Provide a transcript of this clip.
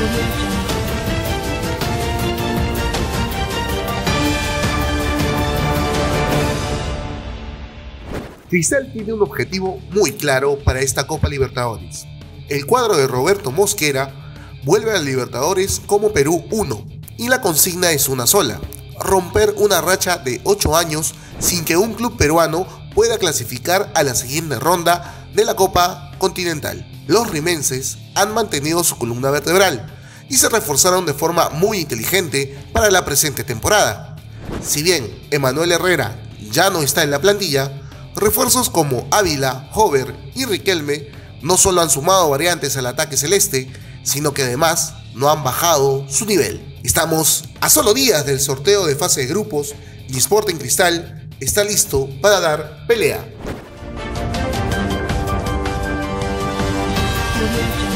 Cristal tiene un objetivo muy claro para esta Copa Libertadores. El cuadro de Roberto Mosquera vuelve a la Libertadores como Perú 1 y la consigna es una sola: romper una racha de 8 años sin que un club peruano pueda clasificar a la siguiente ronda de la Copa Continental. Los rimenses han mantenido su columna vertebral y se reforzaron de forma muy inteligente para la presente temporada. Si bien Emanuel Herrera ya no está en la plantilla, refuerzos como Ávila, Hover y Riquelme no solo han sumado variantes al ataque celeste, sino que además no han bajado su nivel. Estamos a solo días del sorteo de fase de grupos y Sporting Cristal está listo para dar pelea.